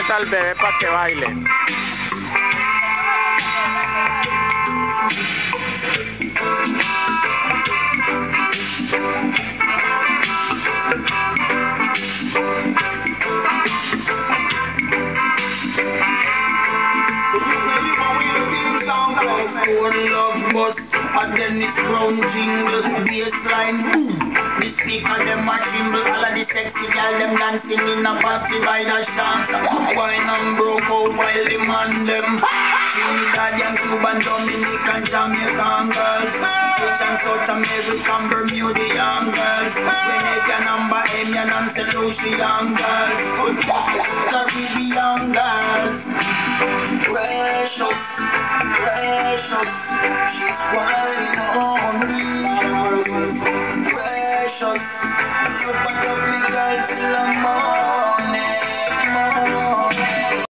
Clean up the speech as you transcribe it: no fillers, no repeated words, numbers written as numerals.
invita al bebé para que baile. And then it's round jingles, bassline boom. The speaker them a tremble, all of the sexy girl them dancing in a party by the shank. Wine and broke out while the man them Trinidadian, Cuban, Dominican, Jamaican girls, Asian, South American, Bermudian girls, Grenadian, Bahamian and St. Lucian girls, Caribbean girls. Precious, precious, she's crying on me. Precious, you find a big girl till I'm